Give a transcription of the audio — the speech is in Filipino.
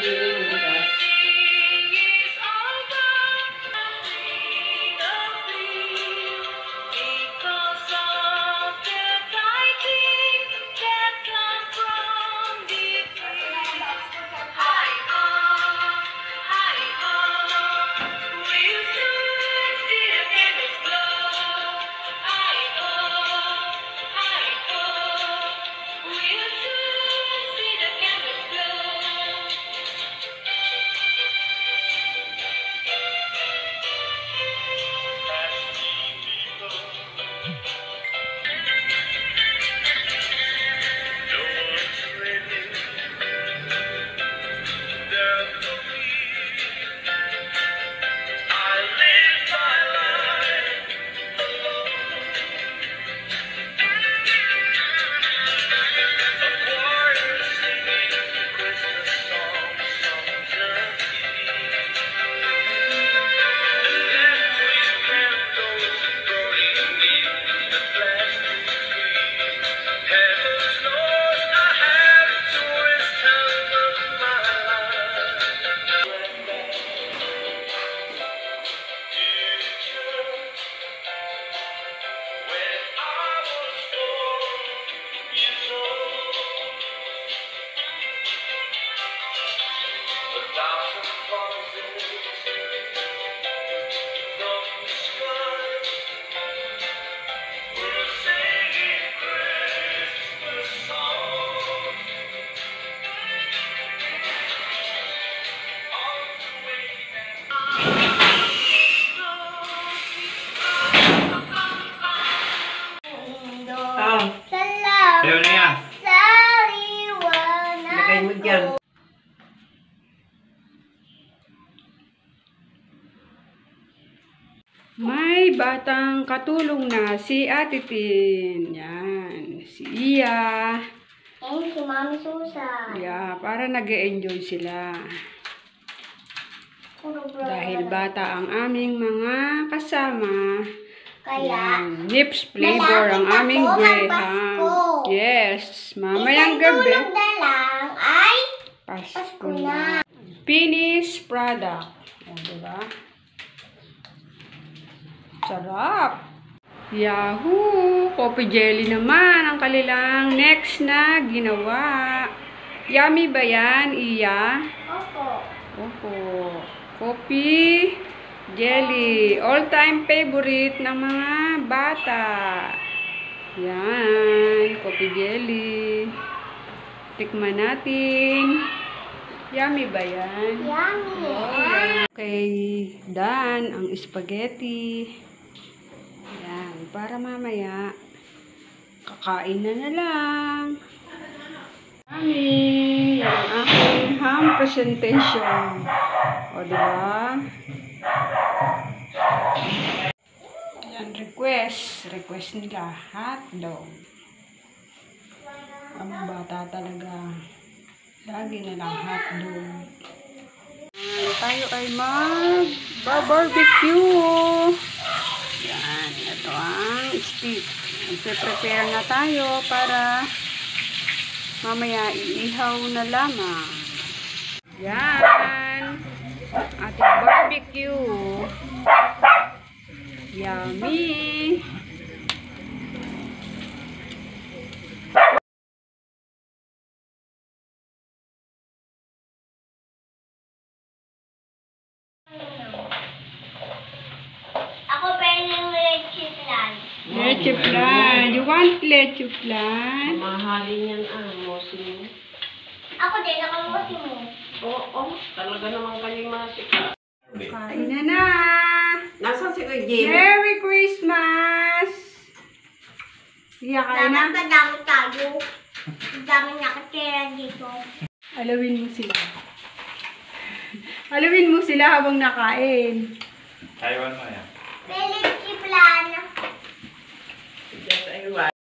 Ayaw na yan. Lagay mo dyan. May batang katulong na si Ate Tin. Yan. Si Iya. And si Mami Susan. Yeah, para nag-e-enjoy sila. Dahil bata ang aming mga kasama. Kaya, Nips flavor ang aming Graham. Yes, mamayang gabi. Isang na lang ay Pasko na. Finished product. O, diba? Sarap. Yahoo! Coffee jelly naman ang kanilang next na ginawa. Yummy ba yan, Iya? Opo. Opo. Coffee jelly. All-time favorite ng mga bata. Yan. Coffee jelly. Tikman natin. Yummy ba yan? Yummy. Okay. Done ang spaghetti. Yan. Para mamaya, kakain na lang. Yummy. Ang aking ham presentation. O, diba? Yan, request nila, hotdog. Ang bata talaga, lagi na lang hotdog. Tayo ay mag-barbecue. Yan, ito ang stick. Magpe-prepare na tayo para mamaya iihaw na lamang. Yan, ating barbecue. Yummy! Ako pa yung leche plan. Leche flan. You want leche flan? Mahalin yan mosin. Ako din, nakamuti mo. Oo, talaga naman kayong mga sikat. Kain na na! Nasaan si Kuya Jim? Merry Christmas! Iya, kain na. Dapat madami tayo. Dami nakatira dito. Alawin mo sila. Alawin mo sila habang nakain. Taiwan mo yan. May leche plan. Just aywan.